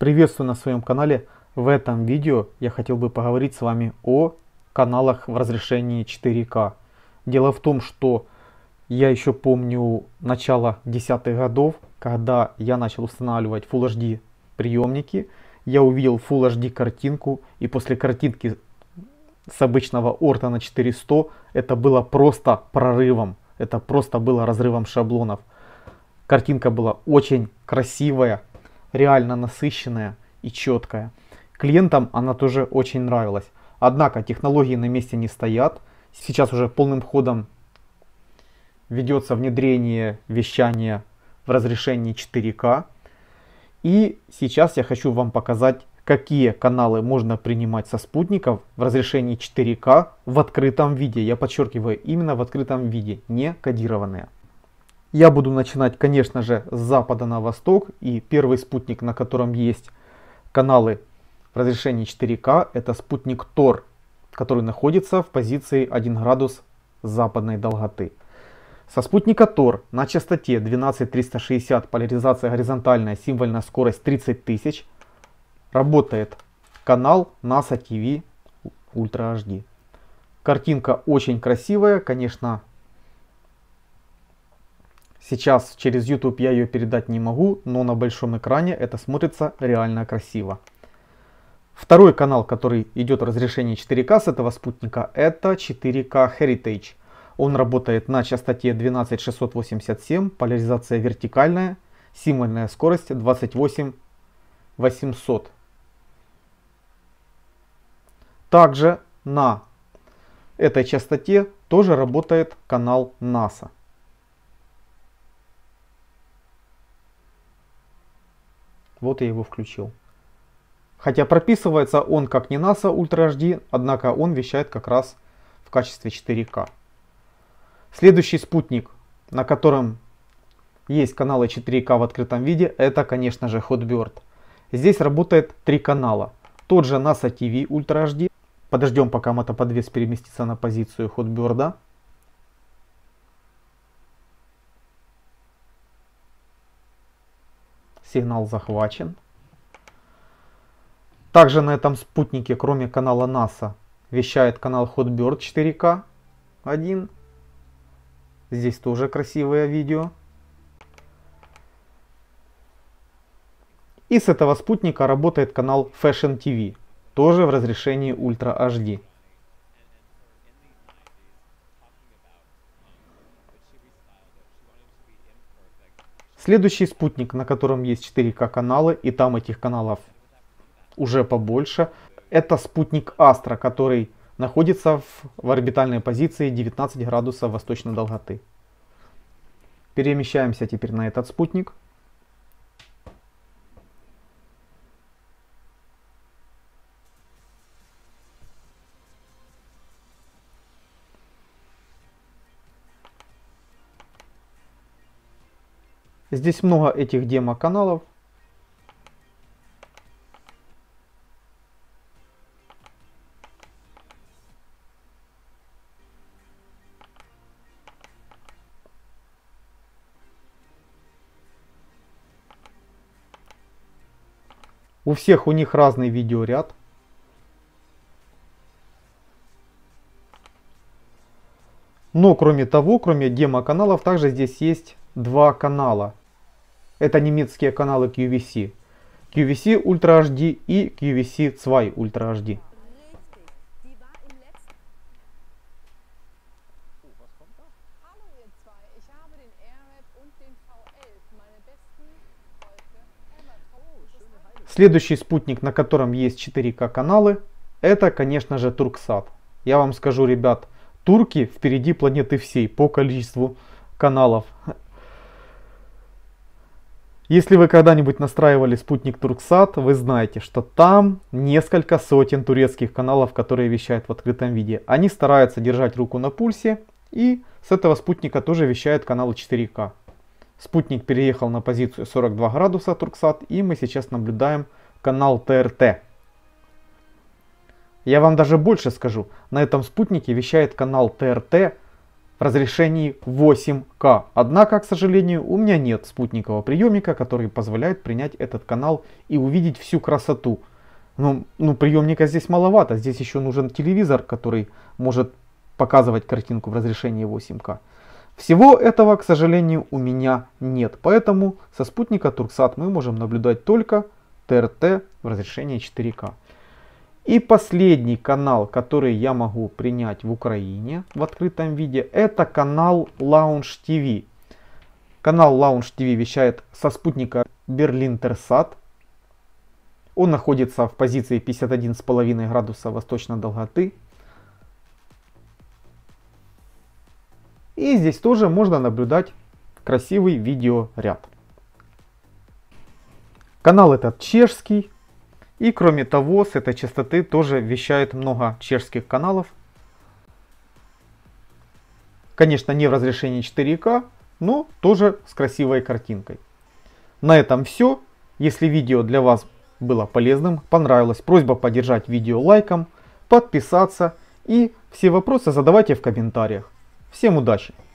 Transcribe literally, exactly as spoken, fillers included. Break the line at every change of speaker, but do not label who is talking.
Приветствую на своем канале. В этом видео я хотел бы поговорить с вами о каналах в разрешении четыре ка. Дело в том, что я еще помню начало десятых годов, когда я начал устанавливать Full эйч ди приемники. Я увидел Full эйч ди картинку, и после картинки с обычного орта на четыреста это было просто прорывом. Это просто было разрывом шаблонов. Картинка была очень красивая, реально насыщенная и четкая. Клиентам она тоже очень нравилась. Однако технологии на месте не стоят. Сейчас уже полным ходом ведется внедрение вещания в разрешении четыре ка. И сейчас я хочу вам показать, какие каналы можно принимать со спутников в разрешении четыре ка в открытом виде. Я подчеркиваю, именно в открытом виде, не кодированные. Я буду начинать, конечно же, с запада на восток. И первый спутник, на котором есть каналы в разрешении четыре ка, это спутник Тор, который находится в позиции один градус западной долготы. Со спутника Тор на частоте двенадцать триста шестьдесят, поляризация горизонтальная, символьная скорость тридцать тысяч, работает канал NASA ти ви Ultra эйч ди. Картинка очень красивая, конечно. Сейчас через YouTube я ее передать не могу, но на большом экране это смотрится реально красиво. Второй канал, который идет в разрешении четыре ка с этого спутника, это четыре ка Heritage. Он работает на частоте двенадцать шестьсот восемьдесят семь, поляризация вертикальная, символьная скорость двадцать восемь восемьсот. Также на этой частоте тоже работает канал NASA. Вот я его включил. Хотя прописывается он как не NASA Ultra эйч ди, однако он вещает как раз в качестве четыре ка. Следующий спутник, на котором есть каналы четыре ка в открытом виде, это, конечно же, Hotbird. Здесь работает три канала. Тот же NASA ти ви Ultra эйч ди. Подождем, пока мотоподвес переместится на позицию Hotbird. Сигнал захвачен. Также на этом спутнике, кроме канала NASA, вещает канал Hotbird четыре ка один. Здесь тоже красивое видео. И с этого спутника работает канал Fashion ти ви, тоже в разрешении Ultra эйч ди. Следующий спутник, на котором есть четыре ка каналы, и там этих каналов уже побольше, это спутник Astra, который находится в, в орбитальной позиции девятнадцать градусов восточной долготы. Перемещаемся теперь на этот спутник. Здесь много этих демо-каналов. У всех у них разный видеоряд. Но кроме того, кроме демо-каналов, также здесь есть два канала. Это немецкие каналы кью ви си. кью ви си Ultra эйч ди и кью ви си два Ultra эйч ди. Следующий спутник, на котором есть четыре ка каналы, это, конечно же, Турксат. Я вам скажу, ребят, турки впереди планеты всей по количеству каналов. Если вы когда-нибудь настраивали спутник Турксат, вы знаете, что там несколько сотен турецких каналов, которые вещают в открытом виде. Они стараются держать руку на пульсе, и с этого спутника тоже вещают каналы четыре ка. Спутник переехал на позицию сорок два градуса Турксат, и мы сейчас наблюдаем канал тэ эр тэ. Я вам даже больше скажу, на этом спутнике вещает канал тэ эр тэ в разрешении восемь ка. Однако, к сожалению, у меня нет спутникового приемника, который позволяет принять этот канал и увидеть всю красоту. Ну, ну приемника здесь маловато, здесь еще нужен телевизор, который может показывать картинку в разрешении восемь ка. Всего этого, к сожалению, у меня нет, поэтому со спутника Турксат мы можем наблюдать только тэ эр тэ в разрешении четыре ка. И последний канал, который я могу принять в Украине в открытом виде, это канал Launch ти ви. Канал Launch ти ви вещает со спутника Берлинтерсат. Он находится в позиции пятьдесят один с половиной градуса восточной долготы. И здесь тоже можно наблюдать красивый видеоряд. Канал этот чешский. И кроме того, с этой частоты тоже вещает много чешских каналов. Конечно, не в разрешении четыре ка, но тоже с красивой картинкой. На этом все. Если видео для вас было полезным, понравилось, просьба поддержать видео лайком, подписаться и все вопросы задавайте в комментариях. Всем удачи!